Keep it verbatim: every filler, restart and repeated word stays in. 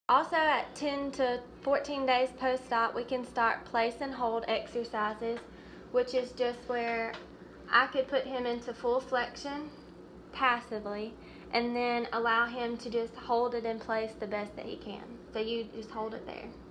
Also at ten to fourteen days post-op, we can start place and hold exercises, which is just where I could put him into full flexion passively and then allow him to just hold it in place the best that he can. So you just hold it there.